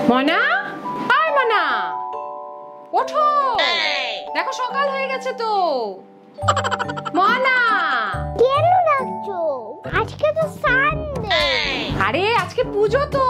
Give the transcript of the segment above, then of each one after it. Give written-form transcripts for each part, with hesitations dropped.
মনা, আয় মনা, ওঠো, দেখো সকাল হয়ে গেছে তো। মনা, কেন ডাকছো? আজকে তো সানডে। আরে আজকে পুজো তো।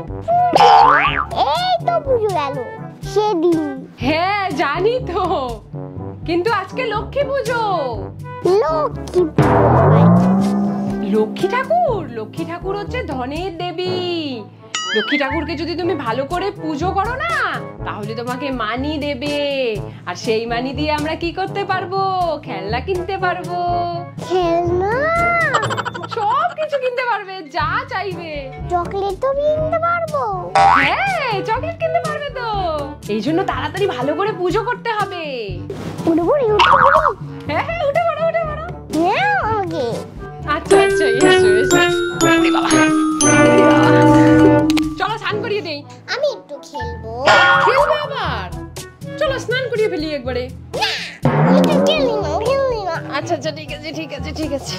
এই তো পুজো গেল সেদিন। হ্যাঁ জানি তো, কিন্তু আজকে লক্ষ্মী পুজো। লক্ষ্মী লক্ষ্মী ঠাকুর, লক্ষ্মী ঠাকুর হচ্ছে ধনের দেবী। লক্ষ্মী ঠাকুরকে যদি তুমি ভালো করে পুজো করো না, তাহলে তোমাকে মানি দেবে, আর সেই মানি দিয়ে আমরা কি করতে পারবো? খেলনা কিনতে পারবো। খেলনা? সব কিছু কিনতে পারবে, যা চাইবে। চকলেট তো কিনতে পারবো। হ্যাঁ চকলেট কিনতে পারবে তো। এই জন্য তাড়াতাড়ি ভালো করে পুজো করতে হবে। উঠে পড়ি, উঠে পড়ি। হ্যাঁ হ্যাঁ, উঠে পড়ো, উঠে পড়ো। নাও আগে। আচ্ছা আচ্ছা, এসো এসো। ওরে বাবা, চলো স্নান করিয়ে দেই। আমি একটু খেলবো। খেলবে আবার? চলো স্নান করিয়ে ফেলি একবারে। এটা খেলি না, খেলি না। আচ্ছা আচ্ছা, ঠিক আছে ঠিক আছে ঠিক আছে।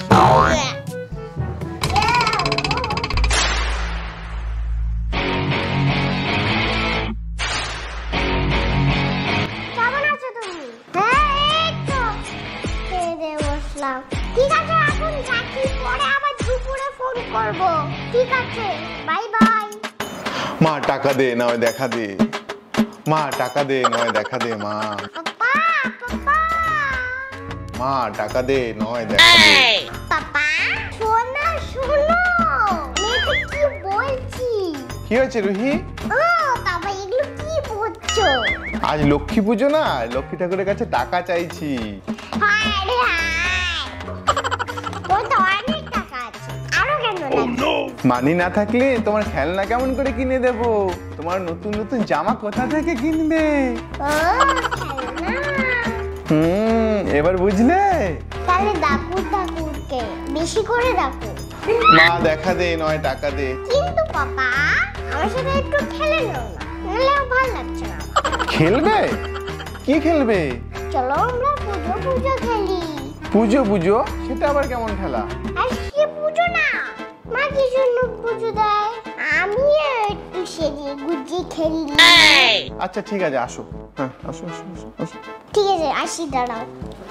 কেমন আছো তুমি? হ্যাঁ এই তো খেয়ে বসলাম। ঠিক আছে এখন রাখি, পরে আবার দুপুরে ফোন করব। ঠিক আছে, বাই বাই। মা টাকা দে, নয় দেখা দে। মা টাকা দে, নয় দেখা দে। মা পাপা, পাপা, মা টাকা দে, নয় দেখা দে। পাপা শোনো শোনো, মেয়েটা কি বলছি। কি হয়েছে রুহি? ও বাবা, এগুলো কি বলছো? আজ লক্ষ্মী পুজো না, লক্ষ্মী ঠাকুরের কাছে টাকা চাইছি। হায় রে হায়, তোর তো অনেক টাকা আছে, আরো কেন লাগবে? মানি না থাকলে তোমার খেলনা কেমন করে কিনে দেব? তোমার নতুন নতুন জামা কোথা থেকে কিনবে? ও খেলনা। এবার বুঝলে? তাহলে ডাকু ঠাকুরকে বেশি করে ডাকু। মা দেখা দে, নয় টাকা দে। কিন্তু পাপা আমার সাথে একটু খেলে নাও না, নাহলে ভালো লাগছে না। খেলবে? কি খেলবে? চলো আমরা পুজো পুজো খেলি। পুজো পুজো? সেটা আবার কেমন খেলা? আজকে পুজো না, মা কি জন্য পুজো দেয়, আমিও একটু সেজে গুজিয়ে খেলি। আচ্ছা ঠিক আছে, আসো। হ্যাঁ আসো আসো আসো আসো। ঠিক আছে আসি, দাঁড়াও।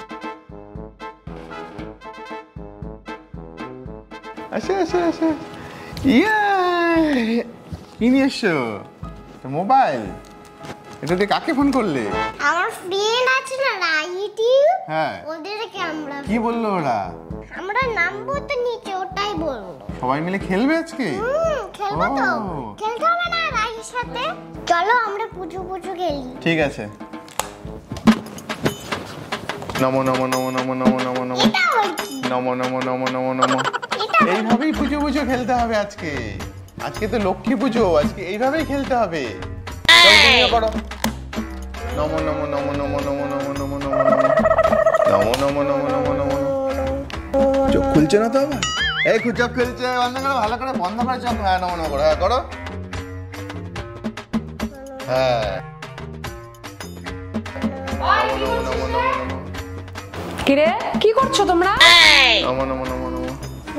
আসো আসো আসো। ইয়ে, কি নিয়ে এসছো? মোবাইল? এটা দিয়ে কাকে ফোন করলে? আমার ফ্রেন্ড আছে না ইউটিউব, হ্যাঁ। ওদেরকে আমরা কি বললো ওরা? আমরা নামবো তো নিচে, ওটাই বললো। সবাই মিলে খেলবে আজকে? খেলবো তো। ও। খেলতে হবে না রাইর সাথে? চলো আমরা পুজো পুজো খেলি। ঠিক আছে। নমো নমো নমো নমো নমো নমো নমো এটা আবার কি? নমো নমো নমো নমো নমো। এটা এইভাবেই পুজো পুজো খেলতে হবে আজকে। আজকে তো লক্ষ্মী পুজো, আজকে এইভাবেই খেলতে হবে। চলো তুমিও করো। নমো নমো নমো নমো নমো নমো নমো নমো নমো নমো নমো নমো নমো। চোখ খুলছে না তো আবার? এই চোখ খুলছে, বন্ধ করো, ভালো করে বন্ধ করে চোখ। হ্যাঁ নমো নমো করো, হ্যাঁ করো। হ্যাঁ নমো নমো নমো নমো। কিরে কি করছো তোমরা? নমো নমো নমো নমো।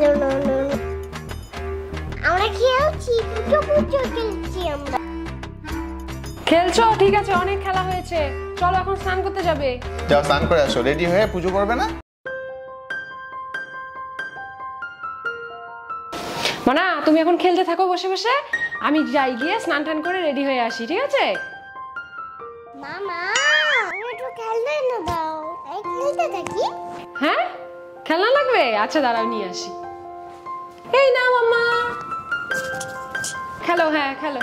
আমরা খেলছি, পুজো পুজো খেলছি আমরা। খেলছো? ঠিক আছে, অনেক খেলা হয়েছে, চলো এখন স্নান করতে যাবে। যাও স্নান করে আসো, রেডি হয়ে পুজো করবে না? মানা তুমি এখন খেলতে থাকো বসে বসে, আমি যাই গিয়ে স্নান টান করে রেডি হয়ে আসি, ঠিক আছে? মামা একটু খেলতে না দাও, এই খেলতে থাকি। হ্যাঁ খেলনা লাগবে? আচ্ছা দাঁড়াও নিয়ে আসি। এই না মাম্মা, খেলো, হ্যাঁ খেলো।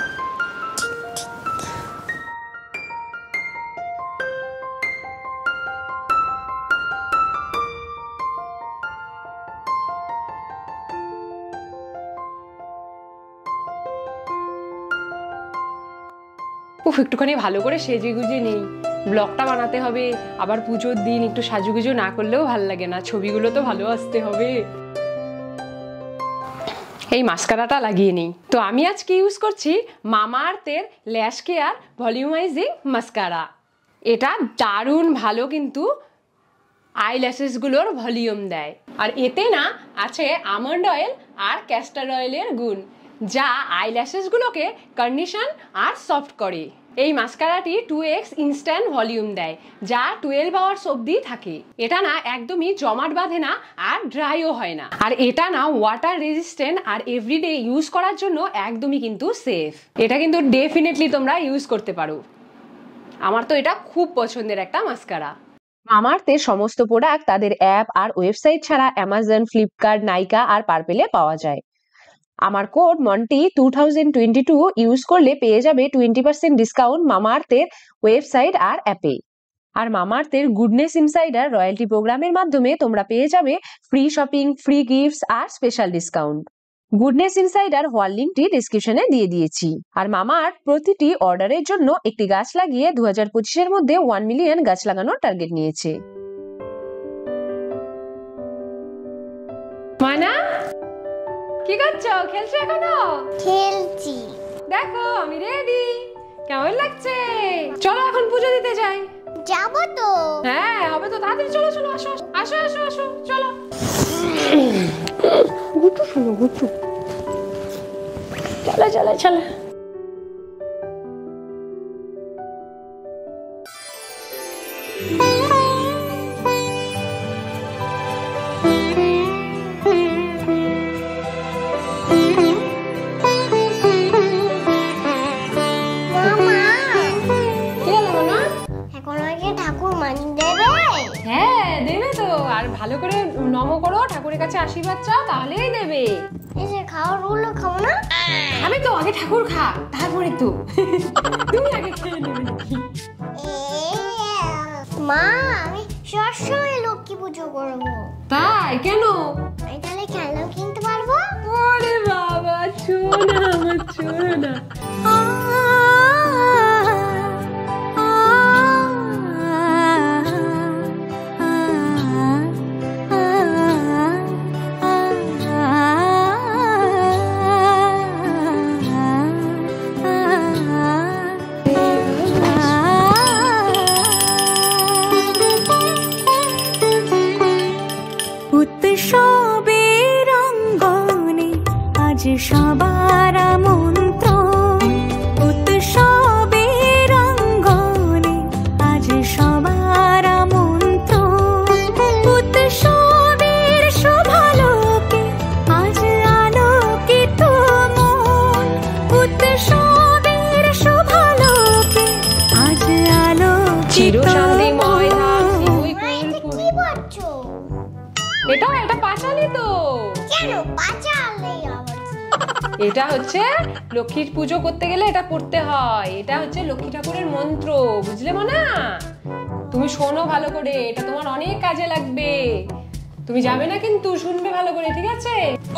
উফ, একটুখানি ভালো করে সেজে গুজে নেই, ব্লগটা বানাতে হবে, আবার পুজোর দিন একটু সাজুগুজো না করলেও ভালো লাগে না, ছবিগুলো তো ভালো আসতে হবে। এই মাস্কারাটা লাগিয়ে নেই। তো আমি আজকে ইউজ করছি মামাআর্থের ল্যাশ কেয়ার ভলিউমাইজিং মাস্কারা। এটা দারুণ ভালো, কিন্তু আইল্যাশেসগুলোর ভলিউম দেয়, আর এতে না আছে আমন্ড অয়েল আর ক্যাস্টর অয়েলের গুণ। যা আইল্যাশেস গুলোকে কন্ডিশন আর সফট করে। এই মাস্কারাটি 2x ইনস্ট্যান্ট ভলিউম দেয়, যা 12 আওয়ার্স অবধি থাকে। এটা না একদমই জমাট বাঁধে না আর ড্রাইও হয় না। আর এটা না ওয়াটার রেজিস্ট্যান্ট আর এভরিডে ইউজ করার জন্য একদমই কিন্তু সেফ। এটা কিন্তু ডেফিনেটলি তোমরা ইউজ করতে পারো। আমার তো এটা খুব পছন্দের একটা মাস্কারা। মামাআর্থের সমস্ত প্রোডাক্ট তাদের অ্যাপ আর ওয়েবসাইট ছাড়া অ্যামাজন, ফ্লিপকার্ট, নাইকা আর পার্পেলে পাওয়া যায়। আমার কোড মন্টি 2022 ইউজ করলে পেয়ে যাবে 20% ডিসকাউন্ট মামাআর্থের ওয়েবসাইট আর অ্যাপে। আর মামাআর্থের গুডনেস ইনসাইডার রয়্যালটি প্রোগ্রামের মাধ্যমে তোমরা পেয়ে যাবে ফ্রি শপিং, ফ্রি গিফটস আর স্পেশাল ডিসকাউন্ট। গুডনেস ইনসাইডার হওয়ার লিঙ্কটি ডেসক্রিপশনে দিয়ে দিয়েছি। আর মামাআর্থ প্রতিটি অর্ডারের জন্য একটি গাছ লাগিয়ে 2025 মধ্যে 1 মিলিয়ন গাছ লাগানোর টার্গেট নিয়েছে। মানা, কি করছো? খেলছো এখনো? খেলছি। দেখো আমি রেডি। কেমন লাগছে? চলো এখন পুজো দিতে যাই। যাবো তো। হ্যাঁ হবে তো, তাড়াতাড়ি চলো চলো, আসো আসো আসো আসো চলো। গুটু শোনো গুটু, চলো চলো চলো। ভালো করে নম করো, ঠাকুরের কাছে আশীর্বাদ চাও, তাহলেই দেবে। এসে খাও, রুলো খাও না? আমি তো আগে ঠাকুর খা, তারপরে তো তুমি আগে খেয়ে নেবে নাকি? মা, আমি সবসময় লক্ষ্মী পুজো করবো। তাই কেন? আমি তাহলে খেলনাও কিনতে পারবো। ওরে বাবা, ছোনা আমার ছোনা। সবার আমন্ত্রণ উৎসবের অঙ্গনে, আজ সবার আমন্ত্রণ উৎসবের শোভালোকে, আজ আলোকিত মন উৎসবের শোভালোকে, আজ আলোকিত চিরশান্তিময় ধাম। কি করছো? এটা পাঁচালি তো। কেন পাঁচালি? এটা হচ্ছে লক্ষ্মীর পুজো করতে গেলে এটা পড়তে হয়। এটা হচ্ছে লক্ষ্মী ঠাকুরের মন্ত্র, বুঝলে মনা? তুমি শোনো ভালো করে, এটা তোমার অনেক কাজে লাগবে। তুমি যাবে না কিন্তু, শুনবে ভালো করে, ঠিক আছে?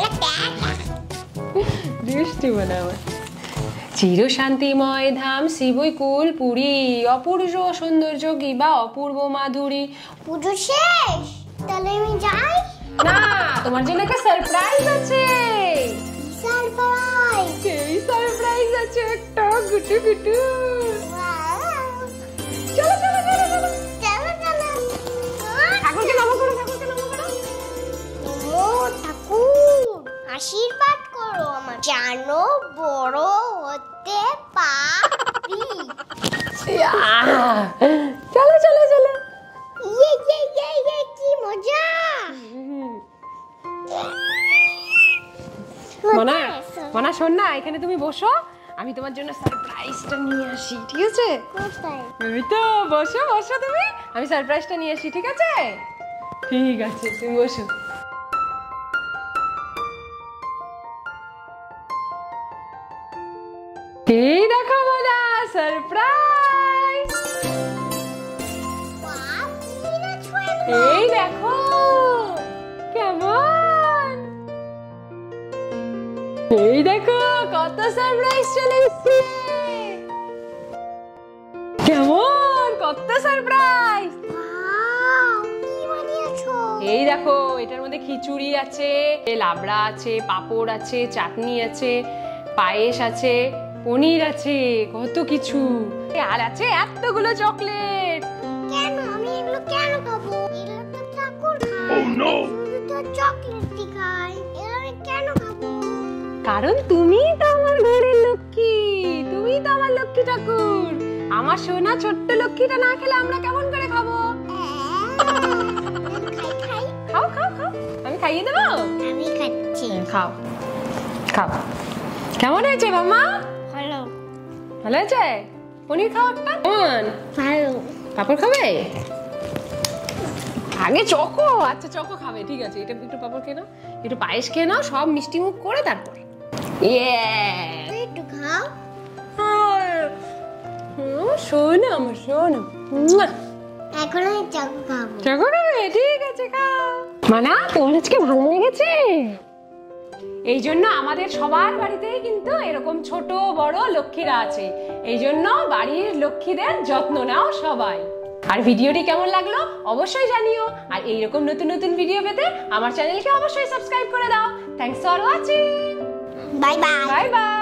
দৃষ্টি মনে আমার। চিরশান্তিময় ধাম শিবৈকুল পুরী, অপূর্ব সৌন্দর্য কি বা অপূর্ব মাধুরী। পুজো শেষ, তাহলে আমি যাই? না, তোমার জন্য একটা সারপ্রাইজ আছে। সারপ্রাইজ? এই সারপ্রাইজ আছে একটা, গুটু গুটু। চলো চলো চলো চলো চলো চলো। ঠাকুরকে নমো করো, ঠাকুরকে নমো করো। ও ঠাকুর, আশীর্বাদ করো আমার, জানো বড় হতে পারি। চলো চলো চলো। ইয়ে ইয়ে ইয়ে ইয়ে, কি মজা। মনা, মনা শোন না, এখানে তুমি বসো, আমি তোমার জন্য সারপ্রাইজটা নিয়ে আসি, ঠিক আছে? কোথায়? আমি তো বসো বসো তুমি, আমি সারপ্রাইজটা নিয়ে আসি, ঠিক আছে? ঠিক আছে, তুমি বসো। এই দেখো মনা, সারপ্রাইজ। এই দেখো কেমন, এই দেখো কত সারপ্রাইজ চলে এসেছে। কেমন, কত সারপ্রাইজ। এই দেখো, এটার মধ্যে খিচুড়ি আছে, লাবড়া আছে, পাঁপড় আছে, চাটনি আছে, পায়েস আছে, পনির আছে, কত কিছু। আর আছে এতগুলো চকলেট। কেন আমি এগুলো কেন খাবো? এগুলো তো ঠাকুর খায়। Oh no! তো চকলেট খায়, এগুলো আমি কেন খাবো? কারণ তুমিই তো আমার ঘরের লক্ষ্মী, তুমিই তো আমার লক্ষ্মী ঠাকুর। আমার সোনা ছোট্ট লক্ষ্মীটা না খেলে আমরা কেমন করে খাবো? খাও খাও খাও, আমি খাইয়ে দেবো। আমি খাচ্ছি। খাও খাও। কেমন হয়েছে মামা? ভালো। ভালো হয়েছে? পনির খাও একটা। ভালো। পাপড় খাবে? আগে চকো। আচ্ছা চকো খাবে, ঠিক আছে। এটা একটু পাপড় খেয়ে নাও, একটু পায়েস খেয়ে নাও, সব মিষ্টি মুখ করে তারপরে। একটু খাও। শোনো আমার শোনো। এখন আমি চকো খাবো। চকো খাবে? ঠিক আছে খাও। মানা, তোমার আজকে ভালো লেগেছে? এই জন্য আমাদের সবার বাড়িতেই কিন্তু এরকম ছোট বড় লক্ষ্মীরা আছে। এই জন্য বাড়ির লক্ষ্মীদের যত্ন নাও সবাই। আর ভিডিওটি কেমন লাগলো অবশ্যই জানিও। আর এইরকম নতুন নতুন ভিডিও পেতে আমার চ্যানেলকে অবশ্যই সাবস্ক্রাইব করে দাও। Thanks for watching. Bye bye. Bye by.